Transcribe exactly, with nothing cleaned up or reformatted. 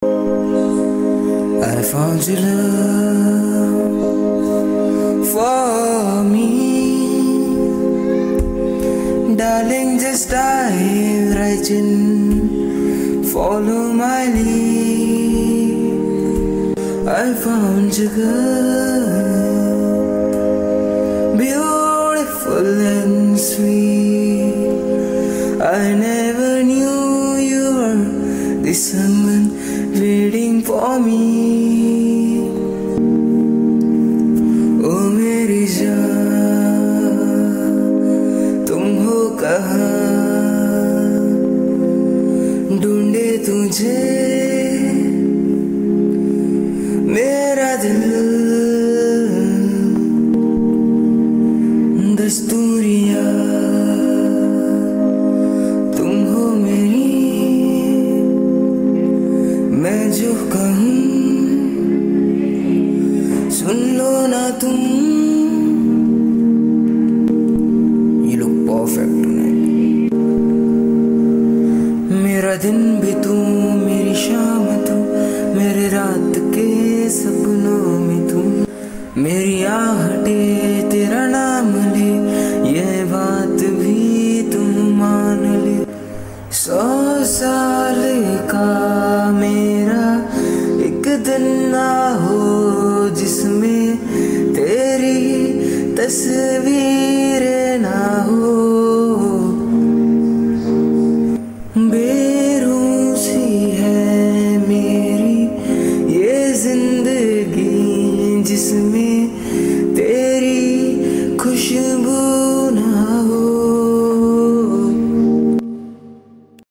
I found your love for me, darling, just dive right in, follow my lead. I found your girl, beautiful and sweet. I never knew you were the someone waiting for me. Oh मेरी जान, तुम हो कहाँ, ढूंढे तुझे मेरा दिल। दस्तूरिया तुम हो मेरी, मैं जो कहूँ सुन लो ना तुम। You look perfect tonight. मेरा दिन भी तू, मेरी शाम तू, मेरे रात के सपनों में तू। मेरी आहटे तेरा नाम ले, यह बात भी तुम मान ले। सौ साल का मेरा एक दिन